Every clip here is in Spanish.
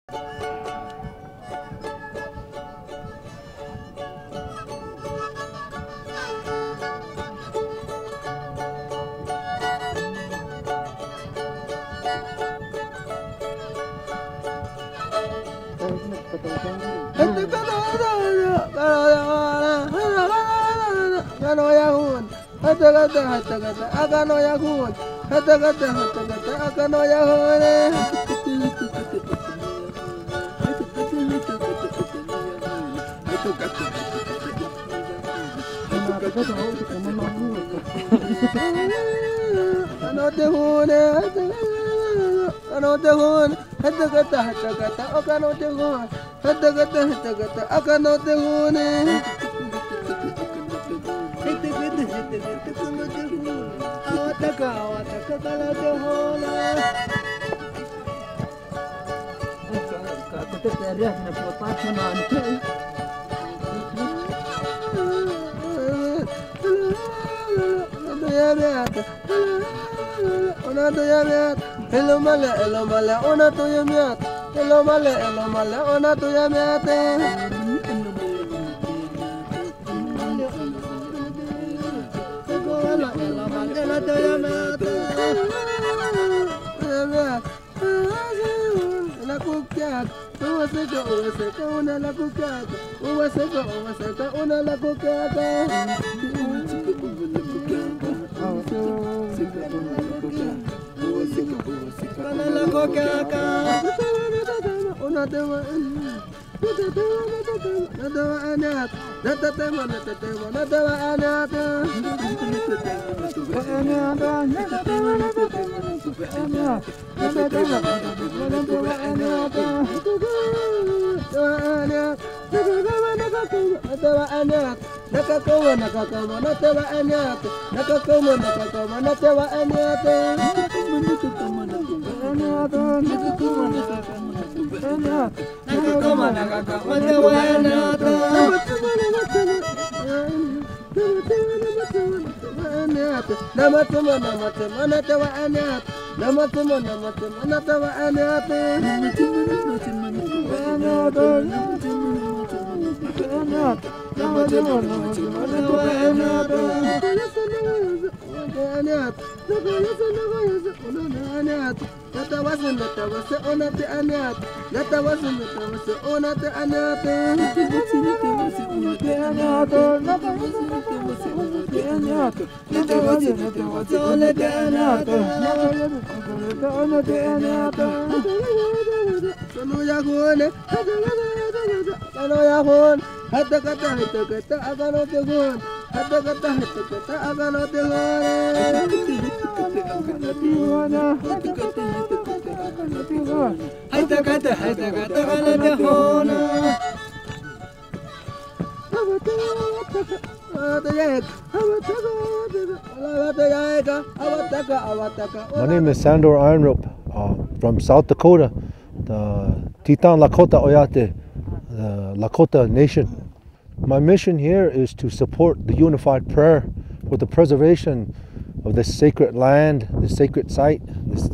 My name is Sandor Ironrope from South Dakota, the Titan Lakota Oyate, the Lakota Nation. My mission here is to support the unified prayer for the preservation of this sacred land, this sacred site, this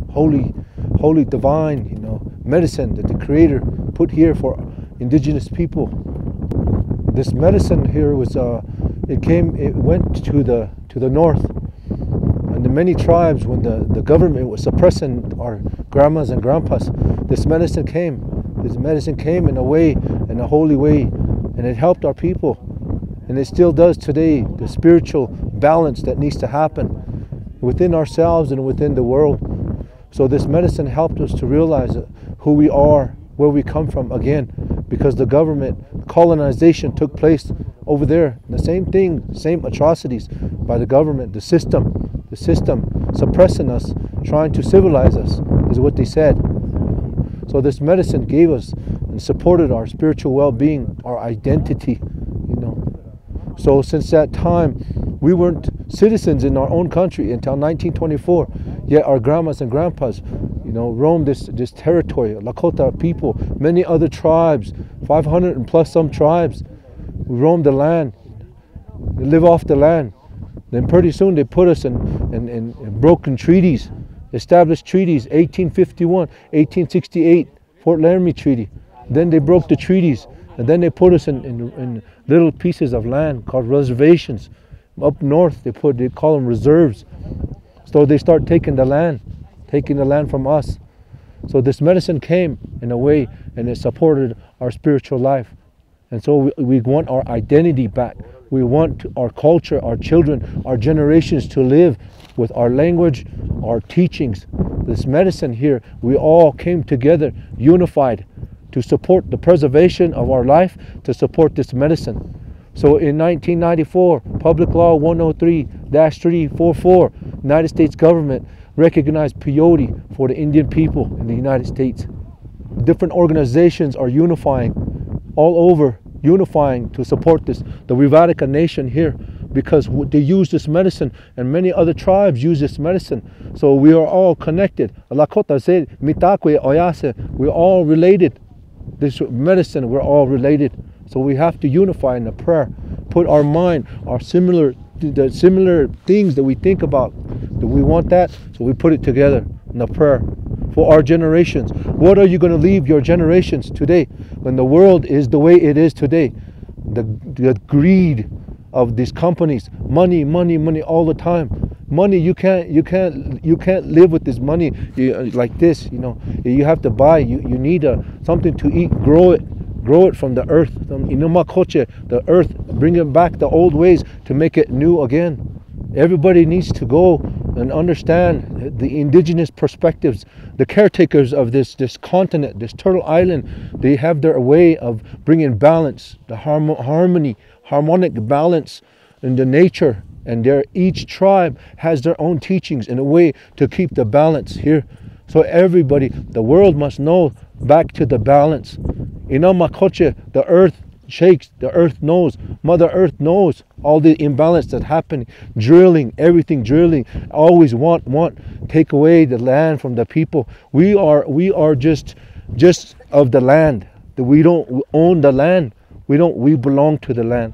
holy divine, medicine that the Creator put here for indigenous people. This medicine here was it went to the north, and the many tribes, when the government was suppressing our grandmas and grandpas, this medicine came in a way, in a holy way, and it helped our people, and it still does today. The spiritual balance that needs to happen within ourselves and within the world. So this medicine helped us to realize who we are, where we come from again, because the government colonization took place over there. The same thing, same atrocities by the government, the system suppressing us, trying to civilize us, is what they said. So this medicine gave us and supported our spiritual well-being, our identity, So since that time, we weren't citizens in our own country until 1924. Yet our grandmas and grandpas, roamed this territory. Lakota people, many other tribes, 500 and plus some tribes, roamed the land. They live off the land. Then pretty soon they put us in broken treaties, established treaties, 1851, 1868, Fort Laramie Treaty. Then they broke the treaties, and then they put us in little pieces of land called reservations. Up north, they call them reserves. So they start taking the land from us. So this medicine came in a way, and it supported our spiritual life. And so we want our identity back. We want our culture, our children, our generations to live with our language, our teachings. This medicine here, we all came together, unified, to support the preservation of our life, to support this medicine. So in 1994, Public Law 103-344, United States government recognized peyote for the Indian people in the United States. Different organizations are unifying all over, unifying to support this, the Rivadica Nation here, because they use this medicine, and many other tribes use this medicine. So we are all connected. Lakota said, "Mitakwe oyase," we're all related. This medicine, we're all related. So we have to unify in the prayer, put our mind, the similar things that we think about, that we want that, so we put it together in the prayer for our generations. What are you going to leave your generations today when the world is the way it is today? The greed of these companies, money all the time. Money, you can't live with this money like this. You know, you have to buy. You need something to eat. Grow it from the earth. The earth, bringing back the old ways to make it new again. Everybody needs to go and understand the indigenous perspectives. The caretakers of this continent, this Turtle Island, they have their way of bringing balance, the harmonic balance in the nature. And each tribe has their own teachings in a way to keep the balance here. So everybody, the world must know back to the balance. Inamakoche, the earth shakes, the earth knows, Mother Earth knows all the imbalance that's happening, drilling, everything drilling, always want, take away the land from the people. We are just of the land. We don't own the land. We belong to the land.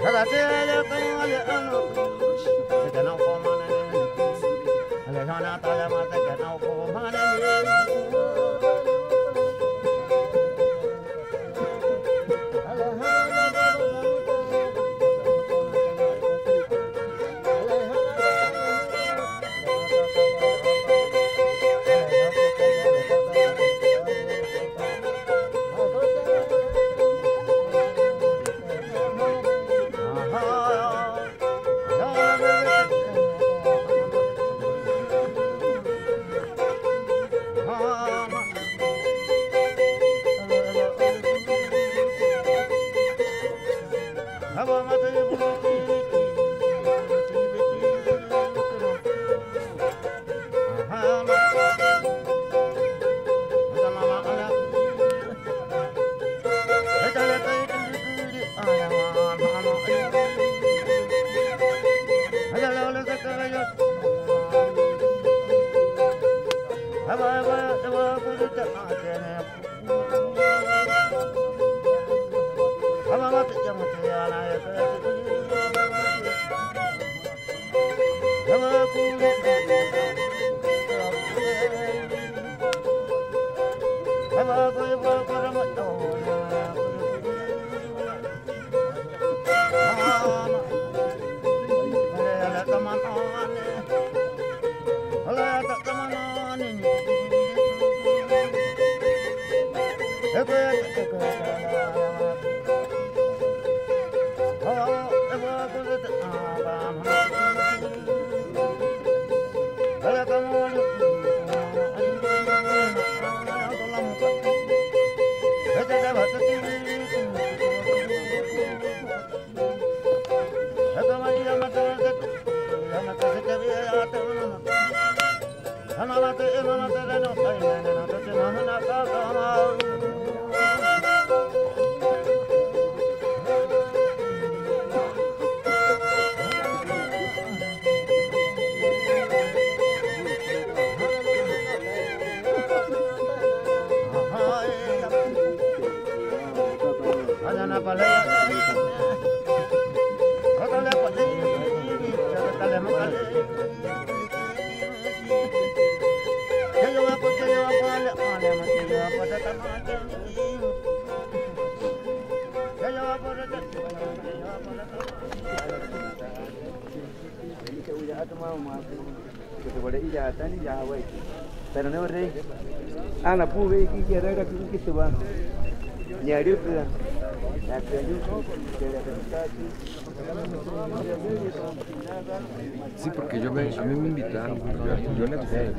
Sí, porque a mí me invitaron, yo le dije.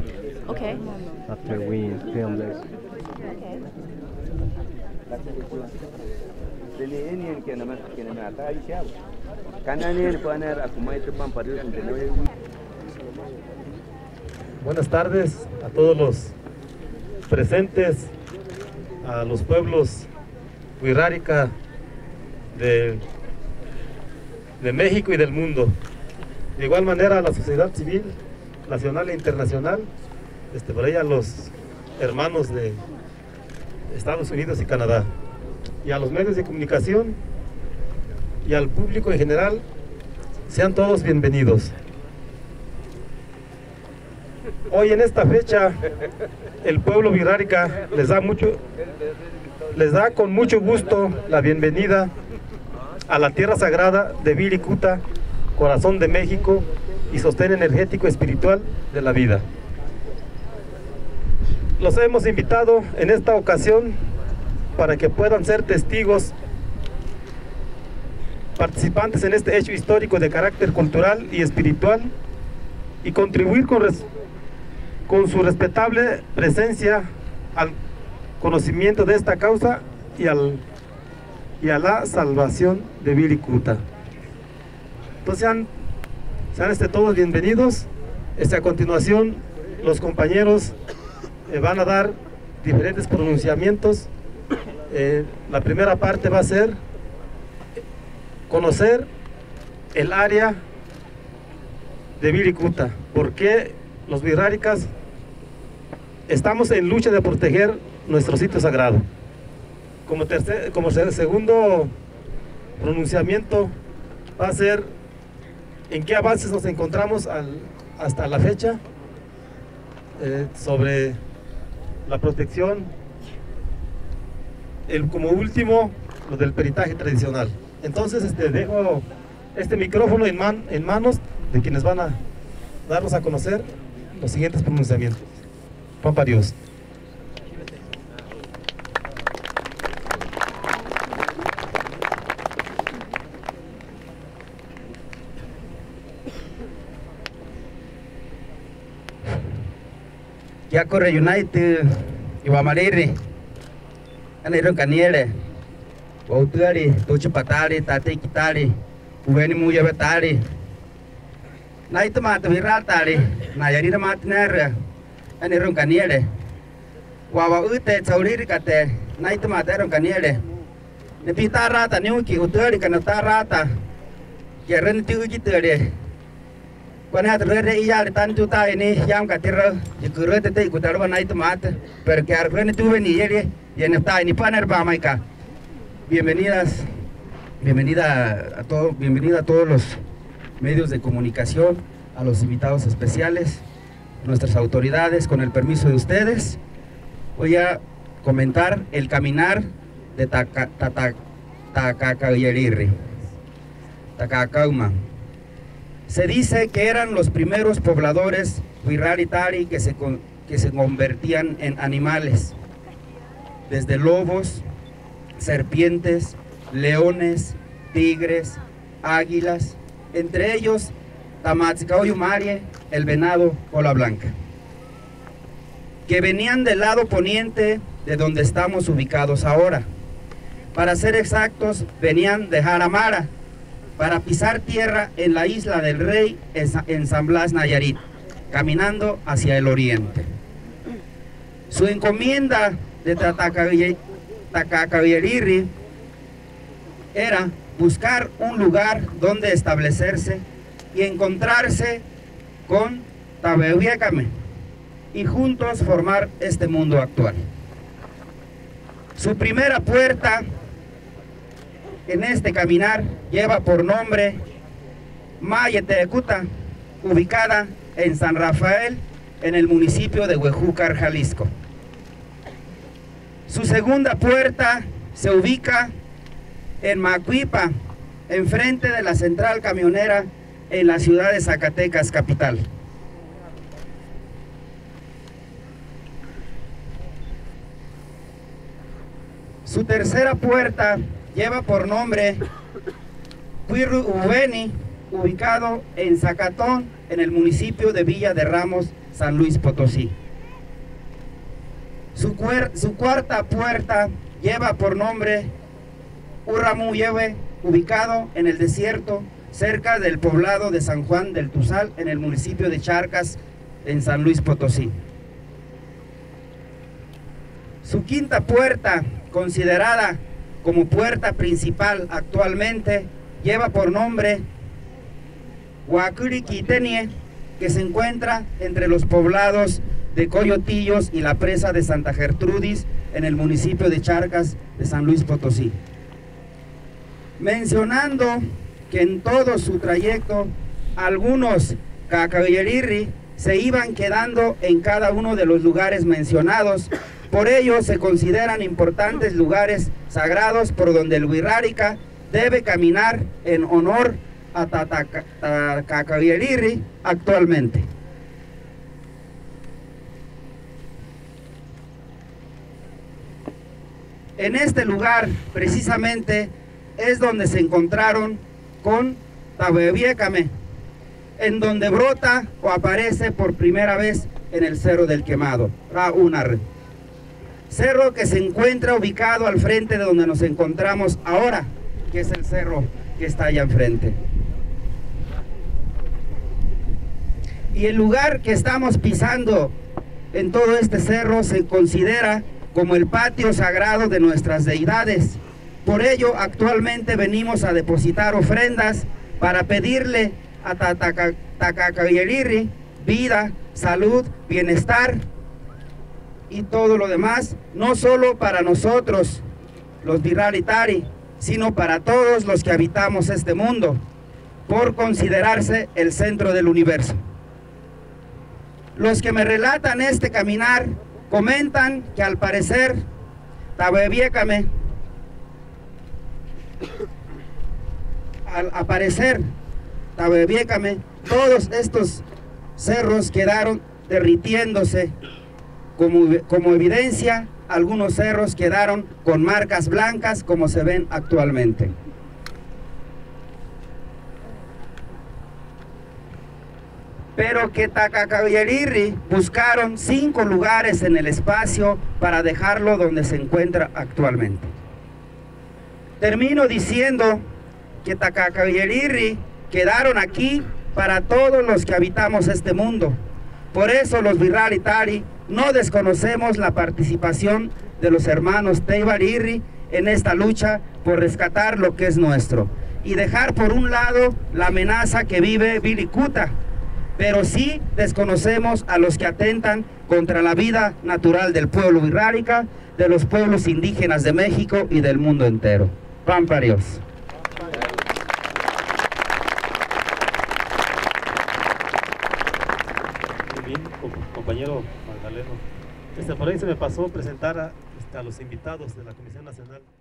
Okay. After we film this. Buenas tardes a todos los presentes, a los pueblos Wixárika de México y del mundo. De igual manera a la sociedad civil nacional e internacional, por ahí a los hermanos de Estados Unidos y Canadá, y a los medios de comunicación y al público en general, sean todos bienvenidos. Hoy en esta fecha el pueblo Wixárika les da con mucho gusto la bienvenida a la tierra sagrada de Wirikuta, corazón de México y sostén energético espiritual de la vida. Los hemos invitado en esta ocasión para que puedan ser testigos, participantes en este hecho histórico de carácter cultural y espiritual, y contribuir con su respetable presencia al conocimiento de esta causa y a la salvación de Wirikuta. Entonces sean todos bienvenidos. A continuación los compañeros van a dar diferentes pronunciamientos. La primera parte va a ser conocer el área de Wirikuta, por qué los wixárikas estamos en lucha de proteger nuestro sitio sagrado. Como segundo pronunciamiento va a ser en qué avances nos encontramos hasta la fecha sobre la protección, como último, lo del peritaje tradicional. Entonces dejo este micrófono en manos de quienes van a darnos a conocer los siguientes pronunciamientos. Pampa Dios. Ya corre United Iwamariri Anero Caniere Wautari Tochipatari Tate Kitari Uveni Muya Betari Naito Mata Viratari Nayarira Matner Anero Caniere Wawa Ute Tauriri Kate Naito Mata Ero Caniere Nepita Rata Nuki Utari Kanata Rata Keren Tuki Quan hat rede iya le tan tuta ini yam katira yukure tete ikutarwa nai tomate pero que arrene tuve ni yeri y en esta ni paner ba maika. Bienvenida a todos los medios de comunicación, a los invitados especiales, nuestras autoridades, con el permiso de ustedes. Voy a comentar el caminar de Takacauma. Se dice que eran los primeros pobladores Huirraritari que se convertían en animales, desde lobos, serpientes, leones, tigres, águilas, entre ellos Tamatzcaoyumarie, el venado cola blanca, que venían del lado poniente de donde estamos ubicados ahora. Para ser exactos, venían de Jaramara, para pisar tierra en la isla del Rey en San Blas, Nayarit, caminando hacia el oriente. Su encomienda de Takacahuilirri era buscar un lugar donde establecerse y encontrarse con Tabehuiecame y juntos formar este mundo actual. Su primera puerta en este caminar lleva por nombre Mayetecuta, ubicada en San Rafael, en el municipio de Huejúcar, Jalisco. Su segunda puerta se ubica en Macuipa, enfrente de la central camionera en la ciudad de Zacatecas, capital. Su tercera puerta lleva por nombre Cuirru Uveni, ubicado en Zacatón, en el municipio de Villa de Ramos, San Luis Potosí. Su cuarta puerta lleva por nombre Urramuyehue, ubicado en el desierto, cerca del poblado de San Juan del Tuzal, en el municipio de Charcas, en San Luis Potosí. Su quinta puerta, considerada como puerta principal actualmente, lleva por nombre Huacuriquitenie, que se encuentra entre los poblados de Coyotillos y la presa de Santa Gertrudis, en el municipio de Charcas de San Luis Potosí. Mencionando que en todo su trayecto algunos Cacahuilirri se iban quedando en cada uno de los lugares mencionados. Por ello se consideran importantes lugares sagrados por donde el Huirrárica debe caminar en honor a Cacahuilirri actualmente. En este lugar precisamente es donde se encontraron con Tabehuiecame, en donde brota o aparece por primera vez en el Cerro del Quemado, Raunar. Cerro que se encuentra ubicado al frente de donde nos encontramos ahora, que es el cerro que está allá enfrente. Y el lugar que estamos pisando en todo este cerro se considera como el patio sagrado de nuestras deidades. Por ello, actualmente venimos a depositar ofrendas para pedirle a Takacahuilirri vida, salud, bienestar y todo lo demás, no solo para nosotros, los Huirraritari, sino para todos los que habitamos este mundo, por considerarse el centro del universo. Los que me relatan este caminar comentan que al parecer, al aparecer Tabebiécame, todos estos cerros quedaron derritiéndose. Como evidencia, algunos cerros quedaron con marcas blancas como se ven actualmente. Pero que Takakawillirri buscaron 5 lugares en el espacio para dejarlo donde se encuentra actualmente. Termino diciendo que Takakawillirri quedaron aquí para todos los que habitamos este mundo. Por eso los Virrari Tari no desconocemos la participación de los hermanos Teivarirri en esta lucha por rescatar lo que es nuestro y dejar por un lado la amenaza que vive Vilicuta, pero sí desconocemos a los que atentan contra la vida natural del pueblo virrárica, de los pueblos indígenas de México y del mundo entero. Pampa Dios. Bien, compañero Magdaleno. Por ahí se me pasó presentar a los invitados de la Comisión Nacional